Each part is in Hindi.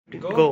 गो।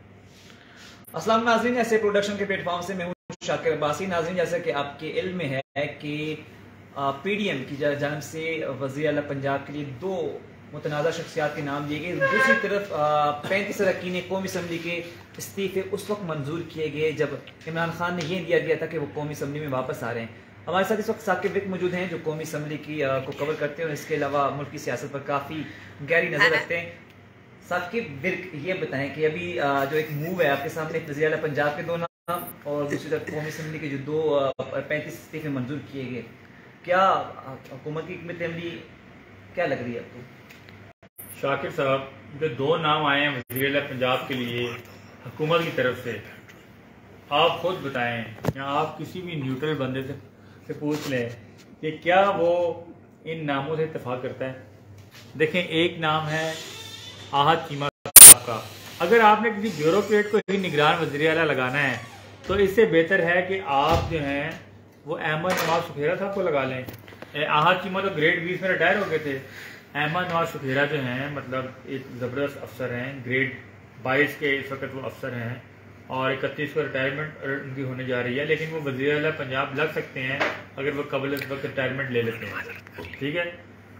अस्सलाम नाज़रीन, ऐसे प्रोडक्शन के प्लेटफॉर्म से मैं हूँ शाकिर अब्बासी। नाज़रीन, जैसा कि आपके इल्म में है कि पीडीएम की जानब से वज़ीर आला पंजाब के लिए दो मुतनाज़ा शख्सियात के नाम दिए गए। दूसरी तरफ 35 अरकान कौमी असम्बली के इस्तीफ़े उस वक्त मंजूर किए गए जब इमरान खान ने यह दिया था कि वो कौमी असम्बली में वापस आ रहे हैं। हमारे साथ इस वक्त साकिब विक मौजूद हैं जो कौमी असम्बली की को कवर करते हैं और इसके अलावा मुल्क की सियासत पर काफ़ी गहरी नज़र रखते हैं। साकिब विक, ये बताएं कि अभी जो एक मूव है आपके सामने, वज़ीर आला पंजाब के दो नाम और दूसरी तरफ कौमी असम्बली के जो दो 35 इस्तीफे मंजूर किए गए, क्या हुकूमत की हिकमत अमली क्या लग रही है आपको? शाकिर साहब, जो दो नाम आए हैं वज़ीर आला पंजाब के लिए हुकूमत की तरफ से, आप खुद बताएं या आप किसी भी न्यूट्रल बंदे से पूछ लें कि क्या वो इन नामों से इत्तेफाक करता है। देखें, एक नाम है आहत चीमा साहब का। अगर आपने किसी ब्यूरोक्रेट को ही निगरान वज़ीर आला लगाना है तो इससे बेहतर है कि आप जो हैं वो अहमद नवाज सुखेरा साहब को लगा लें। आहत चीमा तो ग्रेड 20 में रिटायर हो गए थे। अहमद नवाज सुखेरा जो हैं मतलब एक ज़बरदस्त अफसर हैं, ग्रेड 22 के इस वक्त वो अफसर हैं और 31 को रिटायरमेंट उनकी होने जा रही है, लेकिन वो वज़ीर आला पंजाब लग सकते हैं अगर वो कबल इस वक्त रिटायरमेंट ले लेते हैं। ठीक है।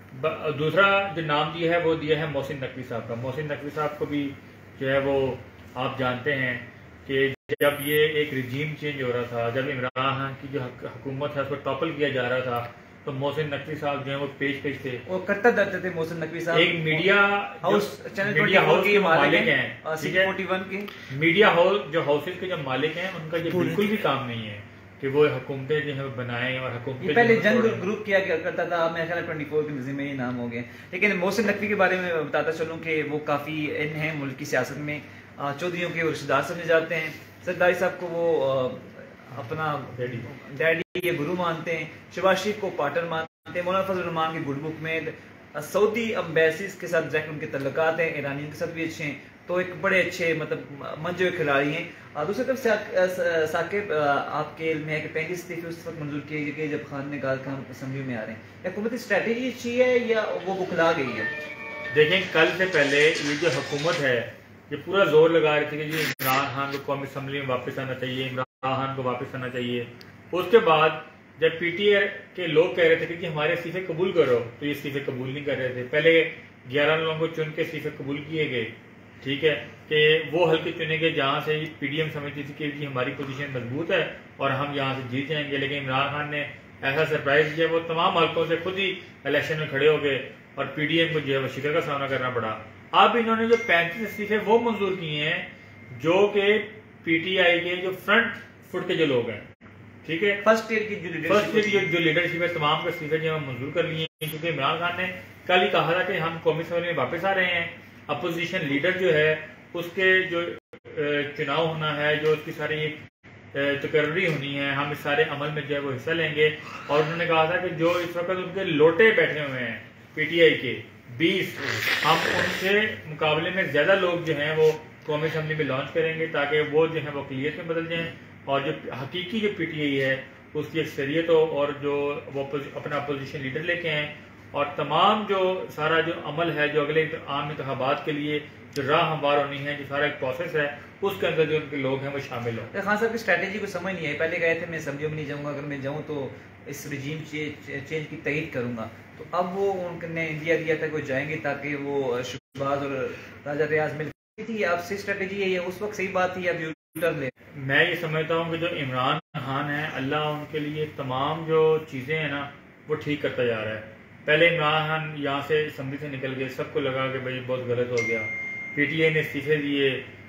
दूसरा जो नाम दिया है वो दिया है मोहसिन नकवी साहब का। मोहसिन नकवी साहब को भी जो है वो आप जानते हैं कि जब ये एक रिजीम चेंज हो रहा था, जब इमरान खान की जो हुकूमत है उसको टॉपल किया जा रहा था, तो मोहसिन नकवी साहब जो है वो पेश थे, वो करता दर्द थे। मोहसिन नकवी साहब एक media house channel media house के मालिक हैं, 41 के मीडिया हाउस जो हाउसेज के जो मालिक हैं, उनका ये बिल्कुल भी काम नहीं है कि वो हुकूमतें जो है बनाएं और हुकूमतें पहले जंग ग्रुप किया करता था। मेरे ख्याल 24 के नज़ीर में ये नाम हो गए। लेकिन मोहसिन नकवी के बारे में बताता चलूँ कि वो काफ़ी इन हैं मुल्क की सियासत में, चौधरियों के रिश्तेदार समझे जाते हैं। सरदारी साहब को वो अपना डैडी या गुरु मानते हैं। शहबाज शरीफ को पार्टनर मानते हैं। मौलाना फजल रहमान की गुड बुक में सऊदी अम्बेसीज के साथ डायरेक्ट उनके तल्लुकात हैं, ईरानियों के साथ भी अच्छे हैं, तो एक बड़े अच्छे मतलब मंजे हुए खिलाड़ी हैं। दूसरी तरफ साकिब, आपके इल्म है कि 35 इस्तीफे उस वक्त मंजूर किए गए जब खान ने कहा कि हम असम्बली में आ रहे हैं। या हुकूमती स्ट्रैटेजी अच्छी है या वो बुखला गई है? देखें, कल से पहले ये जो हुकूमत है ये पूरा जोर लगा रही थी कि जी इमरान खान को कौमी असम्बली में वापस आना चाहिए, इमरान खान को वापस आना चाहिए। उसके बाद जब पीटीए के लोग कह रहे थे कि हमारे इस्तीफे कबूल करो, तो ये इस्तीफे कबूल नहीं कर रहे थे। पहले 11 लोगों को चुन के इस्तीफे कबूल किए गए, ठीक है, कि वो हल्के चुने गए जहाँ से पीडीएम समझती थी कि जी हमारी पोजीशन मजबूत है और हम यहाँ से जीत जाएंगे। लेकिन इमरान खान ने ऐसा सरप्राइज दिया, वो तमाम हल्कों से खुद ही इलेक्शन में खड़े हो गए और पीडीएम को जो है वो शिकस्त का सामना करना पड़ा। अब इन्होंने जो 35 इस्तीफे वो मंजूर किए हैं जो कि पीटीआई के जो फ्रंट फुट के जो लोग हैं, ठीक है, फर्स्ट ईयर की जो लीडरशिप है, तमाम के इस्तीफे जो मंजूर कर लिए हैं। क्योंकि इमरान खान ने कल ही कहा था कि हम कौमी असम्बली में वापस आ रहे हैं। अपोजिशन लीडर जो है उसके जो चुनाव होना है, जो उसकी सारी तकर्री होनी है, हम इस सारे अमल में जो है वो हिस्सा लेंगे। और उन्होंने कहा था कि जो इस वक्त उनके लोटे बैठे हुए हैं पीटीआई के 20, हम उनके मुकाबले में ज्यादा लोग जो हैं वो कौमी असम्बली में लॉन्च करेंगे ताकि वो जो है वो अक़लियत में बदल जाएं और जो हकीकी जो पीटीआई है उसकी अक्सरियत हो और जो वो अपना अपोजिशन लीडर लेके आए और तमाम जो सारा जो अमल है जो अगले आम इंतखाबात के लिए जो राह हमवार होनी है, जो सारा एक प्रोसेस है, उसके अंदर जो उनके लोग हैं वो शामिल हो। खान साहब की स्ट्रैटेजी को समझ नहीं आई। पहले गए थे मैं सब्जियों में नहीं जाऊंगा, अगर मैं जाऊं तो इस रिजीम चेंज की तईद करूंगा, तो अब वो उनने इंडिया दिया था कि वो जाएंगे ताकि वो शहबाज और राजा रियाज मिल थी। आपसे स्ट्रैटेजी है ये उस वक्त सही बात थी, अब यूटर्न ले? मैं ये समझता हूँ कि जो इमरान खान है, अल्लाह उनके लिए तमाम जो चीज़ें हैं ना वो ठीक करता जा रहा है। पहले इमरान खान यहाँ से असम्बली से निकल गए, सबको लगा कि भाई बहुत गलत हो गया, पीटीआई ने इस्तीफे दिए,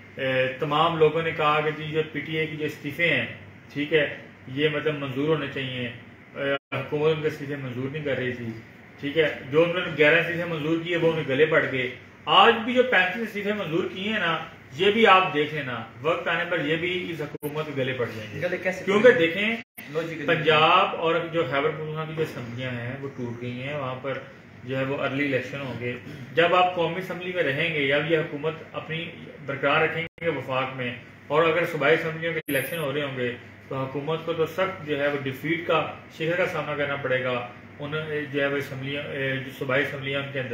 तमाम लोगों ने कहा कि जी जो पीटीआई की जो इस्तीफे हैं, ठीक है, ये मतलब मंजूर होने चाहिए। हुकूमत उनके इस्तीफे मंजूर नहीं कर रही थी, ठीक है। जो उन्होंने 11 इस्तीफे मंजूर किए वो उन्हें गले पड़ गए। आज भी जो 35 इस्तीफे मंजूर किए हैं ना, ये भी आप देख लेना, वक्त आने पर ये भी इस हुकूमत के गले पड़ जाएंगे। क्योंकि देखें, पंजाब और जो खैबर पख्तूनख्वा की जो असम्बलियां हैं वो टूट गई हैं, वहां पर जो है वो अर्ली इलेक्शन होंगे। जब आप कौमी असम्बली में रहेंगे या ये हुकूमत अपनी बरकरार रखेंगे वफाक में, और अगर सूबाई असम्बलियों के इलेक्शन हो रहे होंगे तो हुकूमत को तो सख्त जो है वो डिफीट का शिकस्त का सामना करना पड़ेगा। उन जो है वो असम्बलियाँ, जो सूबाई असम्बलियाँ उनके अंदर,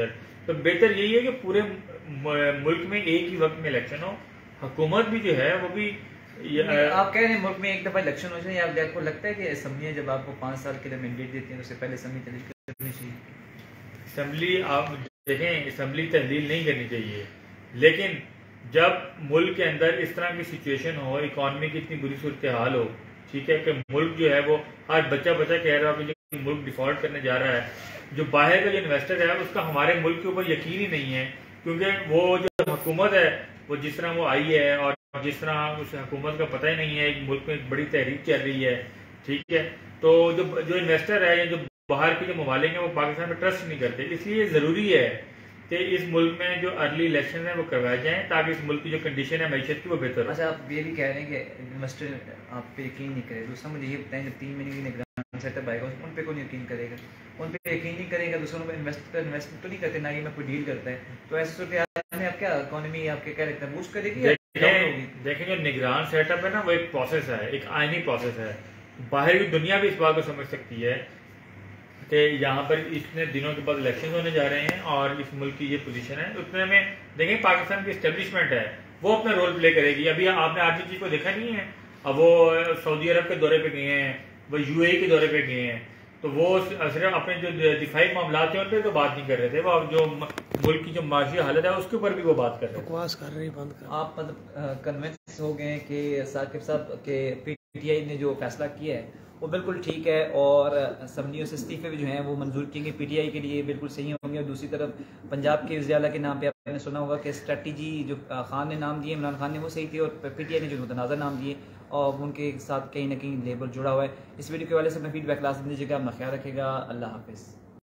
तो बेहतर यही है कि पूरे मुल्क में एक ही वक्त में इलेक्शन हो। हुकूमत भी जो है वो भी आप कह रहे हैं मुल्क में एक दफा इलेक्शन हो जाए, आपको लगता है कि असम्बलियाँ जब आपको 5 साल के लिए मैंडेट देती हैं तो उससे पहले असम्बली तहलील करनी चाहिए? असम्बली आप देखें, असम्बली तहलील नहीं करनी चाहिए, लेकिन जब मुल्क के अंदर इस तरह की सिचुएशन हो, इकॉनमी की इतनी बुरी सूरत हाल हो, ठीक है, कि मुल्क जो है वो आज बच्चा कह रहा है कि मुल्क डिफॉल्ट करने जा रहा है, जो बाहर का जो इन्वेस्टर है उसका हमारे मुल्क के ऊपर यकीन ही नहीं है, क्योंकि वो जो हुकूमत है वो जिस तरह वो आई है और जिस तरह उस हुकूमत का पता ही नहीं है, एक मुल्क में एक बड़ी तहरीक चल रही है, ठीक है, तो जो इन्वेस्टर है या जो बाहर के जो ममालिक हैं वो पाकिस्तान में ट्रस्ट नहीं करते। इसलिए ज़रूरी है कि इस मुल्क में जो अर्ली इलेक्शन है वो करवाए जाएं ताकि इस मुल्क की जो कंडीशन है मैशत की वो बेहतर हो। अच्छा, आप ये भी कह रहे हैं कि इन्वेस्टर आप पे यकीन नहीं करे। दूसरा मुझे ये बताएं, जब 3 महीने की निगरान सेटअप आएगा उन पे कौन यकीन करेगा? उन पे यकीन नहीं करेगा, दूसरों पर इन्वेस्ट तो नहीं करते, ना ही में कोई डील करता है, तो ऐसे सूरत में आप क्या इकोनॉमी आपके क्या लगता है बूस्ट करेगी? देखें, जो निगरान सेटअप है ना वो एक प्रोसेस है, एक आईनी प्रोसेस है। बाहर की दुनिया भी इस बात को समझ सकती है कि यहाँ पर इतने दिनों के बाद इलेक्शन होने जा रहे हैं और इस मुल्क की ये पोजीशन है, उतने में देखें पाकिस्तान की एस्टेब्लिशमेंट है वो अपना रोल प्ले करेगी। अभी आपने आरजीजी को देखा नहीं है, अब वो सऊदी अरब के दौरे पे गए हैं, वो यूएई के दौरे पे गए हैं, तो वो सिर्फ अपने जो दिफाई मामला थे उन पर तो बात नहीं कर रहे थे, वो अब जो मुल्क की जो माशी हालत है उसके ऊपर भी वो बात कर रहे हैं, बकवास कर रहे हैं, बंद कर। आप मतलब कन्विंस हो गए कि साकिब साहब के पीटीआई ने जो फैसला किया है वो बिल्कुल ठीक है और असम्बलियों से इस्तीफे भी जो हैं वो मंजूर किए पीटीआई के लिए बिल्कुल सही होंगे। और दूसरी तरफ पंजाब के वज़ीर आला के नाम पे आपने सुना होगा कि स्ट्रेटजी जो खान ने नाम दिए, इमरान खान ने, वो सही थी, और पीटीआई ने जो मुतनाज़र नाम दिए और उनके साथ कहीं ना कहीं लेबल जुड़ा हुआ है। इस वीडियो के वाले से अपना फीडबैक लास्ट दीजिएगा, अपना ख्याल रखेगा। अल्लाह हाफिज़।